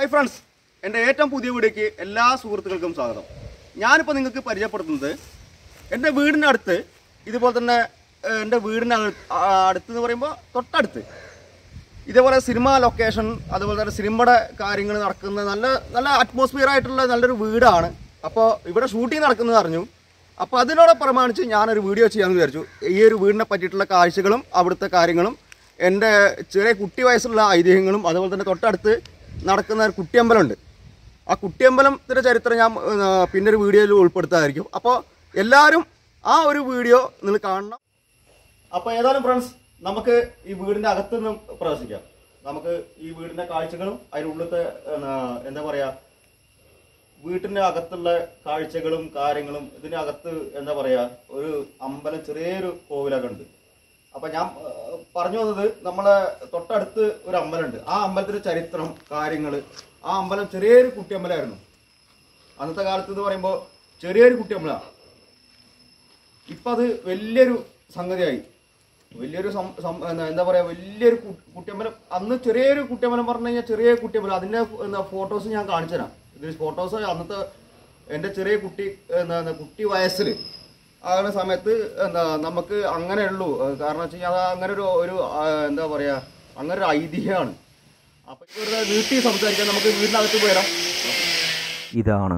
Hi friends, എൻ്റെ ഏറ്റവും പുതിയ വീഡിയോയ്ക്ക് എല്ലാ സുഹൃത്തുക്കൾക്കും സ്വാഗതം. ഞാനിപ്പോൾ നിങ്ങൾക്ക് പരിചയപ്പെടുത്തുന്നത് എൻ്റെ വീടിനടുത്ത്, ഇതുപോലെ തന്നെ എൻ്റെ അടുത്തെന്ന് പറയുമ്പോൾ തൊട്ടടുത്ത് ഇതേപോലെ സിനിമ ലൊക്കേഷൻ, അതുപോലെ തന്നെ സിനിമയുടെ കാര്യങ്ങൾ നടക്കുന്ന നല്ല അറ്റ്മോസ്ഫിയർ ആയിട്ടുള്ള നല്ലൊരു വീടാണ്. അപ്പോൾ ഇവിടെ ഷൂട്ടിംഗ് നടക്കുന്നത് അറിഞ്ഞു. അപ്പോൾ അതിനോട് പ്രമാണിച്ച് ഞാനൊരു വീഡിയോ ചെയ്യാമെന്ന് വിചാരിച്ചു. ഈ ഒരു വീടിനെ പറ്റിയിട്ടുള്ള കാഴ്ചകളും അവിടുത്തെ കാര്യങ്ങളും എൻ്റെ ചെറിയ കുട്ടി വയസ്സുള്ള ഐതിഹ്യങ്ങളും, അതുപോലെ തന്നെ തൊട്ടടുത്ത് നടക്കുന്ന ഒരു കുട്ടിയമ്പലമുണ്ട്. ആ കുട്ടിയമ്പലത്തിൻ്റെ ചരിത്രം ഞാൻ പിന്നൊരു വീഡിയോയിൽ ഉൾപ്പെടുത്താമായിരിക്കും. അപ്പോൾ എല്ലാവരും ആ ഒരു വീഡിയോ നിങ്ങൾ കാണണം. അപ്പോൾ ഏതായാലും ഫ്രണ്ട്സ്, നമുക്ക് ഈ വീടിൻ്റെ അകത്ത് നിന്ന് പ്രവേശിക്കാം. നമുക്ക് ഈ വീടിൻ്റെ കാഴ്ചകളും അതിനുള്ളിലത്തെ എന്താ പറയുക, വീട്ടിൻ്റെ അകത്തുള്ള കാഴ്ചകളും കാര്യങ്ങളും, ഇതിനകത്ത് എന്താ പറയുക, ഒരു അമ്പലം, ചെറിയൊരു കോവിലൊക്കെ ഉണ്ട്. അപ്പം ഞാൻ പറഞ്ഞു വന്നത്, നമ്മളെ തൊട്ടടുത്ത് ഒരു അമ്പലമുണ്ട്. ആ അമ്പലത്തിൻ്റെ ചരിത്രം, കാര്യങ്ങൾ. ആ അമ്പലം ചെറിയൊരു കുട്ടിയമ്പലമായിരുന്നു അന്നത്തെ കാലത്ത് എന്ന് പറയുമ്പോൾ. ചെറിയൊരു കുട്ടിയമ്പലമാണ്. ഇപ്പം അത് വലിയൊരു സംഗതിയായി. വലിയൊരു എന്താ പറയുക, വലിയൊരു കുട്ടിയമ്പലം. അന്ന് ചെറിയൊരു കുട്ടിയമ്പലം പറഞ്ഞു കഴിഞ്ഞാൽ ചെറിയ കുട്ടിയമ്പലം. അതിൻ്റെ ഫോട്ടോസ് ഞാൻ കാണിച്ചു തരാം. ഇത് ഫോട്ടോസ് അന്നത്തെ എൻ്റെ ചെറിയ കുട്ടി വയസ്സിൽ ആകുന്ന സമയത്ത് നമുക്ക് അങ്ങനെ ഉള്ളൂ. കാരണം വെച്ച് കഴിഞ്ഞാൽ അത് അങ്ങനെ ഒരു എന്താ പറയുക, അങ്ങനെ ഒരു ഐതിഹ്യമാണ്. അപ്പം ഇവരുടെ വീട്ടിൽ സംസാരിക്കാൻ നമുക്ക് വീടിനകത്ത് പോരാം. ഇതാണ്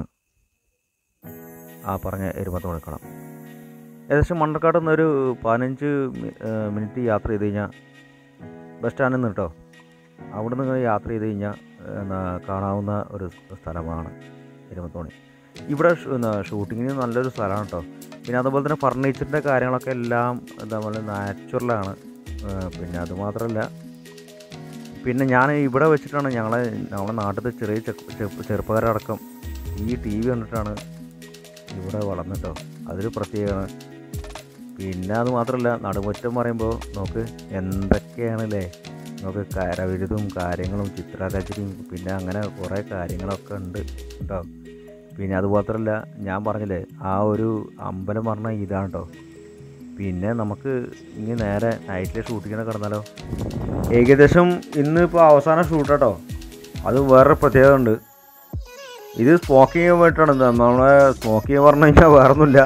ആ പറഞ്ഞ എരുമത്തോണിക്കളം. ഏകദേശം മണ്ണക്കാട് നിന്നൊരു 15 മിനിറ്റ് യാത്ര ചെയ്ത് കഴിഞ്ഞാൽ ബസ് സ്റ്റാൻഡിൽ നിന്ന് കേട്ടോ, അവിടെ നിന്ന് യാത്ര ചെയ്ത് കഴിഞ്ഞാൽ കാണാവുന്ന ഒരു സ്ഥലമാണ് എരുമത്തോണി. ഇവിടെ ഷൂട്ടിങ്ങിന് നല്ലൊരു സ്ഥലമാണ് കേട്ടോ. പിന്നെ അതുപോലെ തന്നെ ഫർണിച്ചറിൻ്റെ കാര്യങ്ങളൊക്കെ എല്ലാം എന്താ നാച്ചുറലാണ്. പിന്നെ അതുമാത്രമല്ല, പിന്നെ ഞാൻ ഇവിടെ വെച്ചിട്ടാണ് നമ്മളെ നാട്ടിലത്തെ ചെറിയ ചെറുപ്പക്കാരടക്കം ഈ TV കണ്ടിട്ടാണ് ഇവിടെ വളർന്നിട്ടോ. അതൊരു പ്രത്യേകമാണ്. പിന്നെ അതുമാത്രമല്ല, നടുമുറ്റം പറയുമ്പോൾ നോക്ക് എന്തൊക്കെയാണല്ലേ, നമുക്ക് കരവിരുതും കാര്യങ്ങളും ചിത്രരചനയും പിന്നെ അങ്ങനെ കുറേ കാര്യങ്ങളൊക്കെ ഉണ്ട് കേട്ടോ. പിന്നെ അതുമാത്രമല്ല, ഞാൻ പറഞ്ഞില്ലേ ആ ഒരു അമ്പലം പറഞ്ഞാൽ ഇതാണ് കേട്ടോ. പിന്നെ നമുക്ക് ഇനി നേരെ നൈറ്റിലെ ഷൂട്ടിങ്ങിനെ കിടന്നാലോ. ഏകദേശം ഇന്നിപ്പോൾ അവസാന ഷൂട്ട് കേട്ടോ. അത് വേറെ പ്രത്യേകത ഉണ്ട്. ഇത് സ്മോക്കിങ് പോയിട്ടാണ്. നമ്മളെ സ്മോക്കിങ് പറഞ്ഞു കഴിഞ്ഞാൽ വേറൊന്നുമില്ല,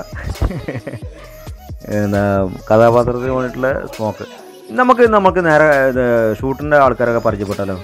കഥാപാത്രത്തിന് വേണ്ടിയിട്ടുള്ള സ്മോക്ക്. നമുക്ക് നേരെ ഷൂട്ടിൻ്റെ ആൾക്കാരൊക്കെ പരിചയപ്പെട്ടാലോ.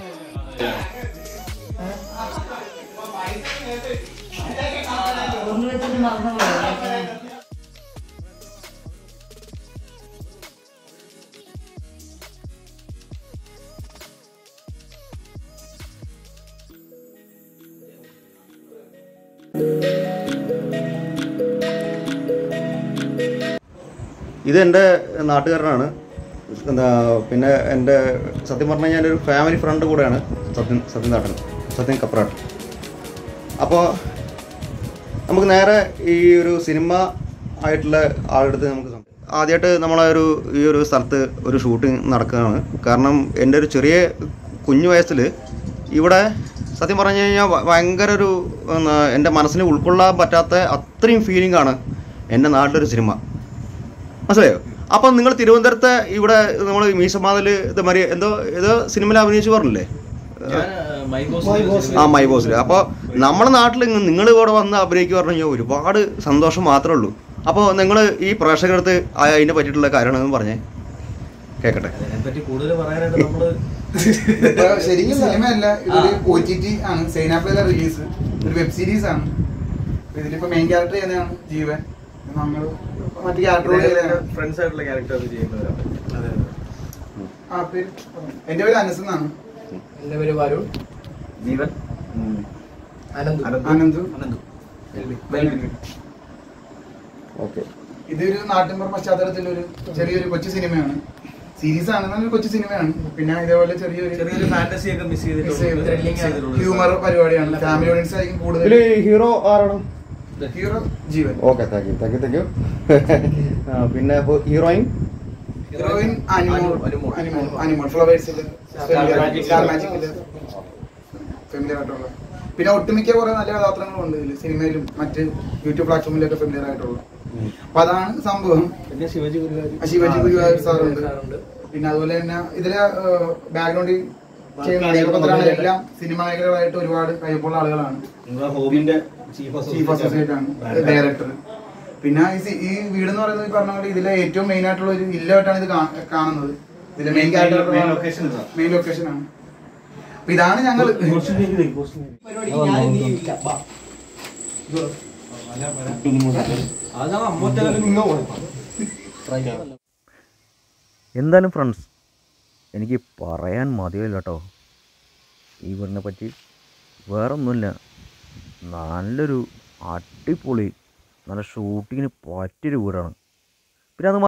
ഇത് എൻ്റെ നാട്ടുകാരനാണ്. പിന്നെ എൻ്റെ സത്യം പറഞ്ഞു കഴിഞ്ഞാൽ ഒരു ഫാമിലി ഫ്രണ്ട് കൂടെയാണ് സത്യൻ കപ്രാട്ട്. അപ്പോൾ നമുക്ക് നേരെ ഈ ഒരു സിനിമ ആയിട്ടുള്ള ആളെടുത്ത് നമുക്ക് ആദ്യമായിട്ട് ഈ ഒരു സ്ഥലത്ത് ഒരു ഷൂട്ടിംഗ് നടക്കുകയാണ്. കാരണം എൻ്റെ ഒരു ചെറിയ കുഞ്ഞു വയസ്സിൽ ഇവിടെ സത്യം പറഞ്ഞു കഴിഞ്ഞാൽ ഭയങ്കര ഒരു എൻ്റെ മനസ്സിന് ഉൾക്കൊള്ളാൻ പറ്റാത്ത അത്രയും ഫീലിംഗ് ആണ് എൻ്റെ നാട്ടിലൊരു സിനിമ. മനസ്സിലായോ? അപ്പം നിങ്ങൾ തിരുവനന്തപുരത്തെ ഇവിടെ നമ്മൾ മീശമാതിൽ ഇതേമാതിരി ഏതോ സിനിമയിൽ അഭിനയിച്ച് പറഞ്ഞില്ലേ, ആ മൈ ബോസിൽ. അപ്പോൾ നമ്മുടെ നാട്ടിൽ നിങ്ങൾ ഇവിടെ വന്ന് അഭിനയിക്കുക പറഞ്ഞു കഴിഞ്ഞാൽ ഒരുപാട് സന്തോഷം മാത്രമേ ഉള്ളൂ. അപ്പോൾ നിങ്ങൾ ഈ പ്രേക്ഷകർക്ക് അതിനെ പറ്റിയിട്ടുള്ള കാര്യമാണെന്ന് പറഞ്ഞേ കേൾക്കട്ടെ. ശരിക്കും സിനിമയല്ല, ഇതൊരു OTT ആണ്. സൈനാപ്പിലെ റിലീസ് ഒരു വെബ് സീരീസ് ആണ്. ഇതിലിപ്പോ മെയിൻ ക്യാരക്ടർ ചെയ്യുന്നതാണ് ജീവൻ. നമ്മൾ മറ്റു ഫ്രണ്ട്സ് ആയിട്ടുള്ള ക്യാരക്ടർ ചെയ്യുന്നവരാണ്. എന്റെ പേര് അനസ് എന്നാണ്. എന്റെ പേര് വരുൺ. ജീവൻ. അനന്തു. ഓക്കെ. ഇതൊരു നാട്ടിൻപുറ പശ്ചാത്തലത്തിലൊരു ചെറിയൊരു കൊച്ചു സിനിമയാണ്. സീരീസ് ആണെന്നൊരു കൊച്ചു സിനിമയാണ്. പിന്നെ ഇതേപോലെ ചെറിയൊരു ഫാന്റസി ഒക്കെ മിസ് ചെയ്തിട്ട് ഹ്യൂമർ പരിപാടിയാണ്. ഫാമിലി ഓഡിയൻസ് ആയിരിക്കും കൂടുതൽ. ഹീറോ ആരാണ്? Hero Jeevan. Okay, thank you. പിന്നെ ഹീറോയിൻ അനിമോൾ ഫ്ലവേഴ്സില് സ്റ്റാർ മാജിക്കില് ഫെമിലിയർ ആയിട്ടുള്ള. പിന്നെ ഒട്ടുമിക്ക കുറെ നല്ല കഥാപാത്രങ്ങളുണ്ട് ഇതിൽ, സിനിമയിലും മറ്റ് യൂട്യൂബ് പ്ലാറ്റ്ഫോമിലൊക്കെ ഫെമിലിയർ ആയിട്ടുള്ള. അപ്പൊ അതാണ് സംഭവം. പിന്നെ ശിവജി ഗുരുവായൂർ സാറുണ്ട്. പിന്നെ അതുപോലെ തന്നെ ഇതിലെ ബാക്ക്ഗ്രൗണ്ടിൽ എല്ലാം സിനിമ മേഖലകളായിട്ട് ഒരുപാട് കഴിവുള്ള ആളുകളാണ്. ഹോമിന്റെ ചീഫ് അസോസിയേറ്റ് ആണ്, ഡയറക്ടർ. പിന്നെ ഈ വീട് എന്ന് പറയുന്നത് ഈ പറഞ്ഞ പോലെ ഇതിലെ ഏറ്റവും മെയിൻ ആയിട്ടുള്ള ഒരു ഇല്ലമായിട്ടാണ് ഇത് കാണുന്നത്. ഇതിലെ മെയിൻ ലൊക്കേഷൻ ആണ്. അപ്പൊ ഇതാണ് ഞങ്ങൾ എന്തായാലും ഫ്രണ്ട്സ്, എനിക്ക് പറയാൻ മതിയല്ലോ കേട്ടോ ഈ വീടിനെ പറ്റി. വേറൊന്നുമില്ല, നല്ലൊരു അടിപൊളി നല്ല ഷൂട്ടിങ്ങിന് പറ്റിയൊരു വീടാണ്. പിന്നെ അത്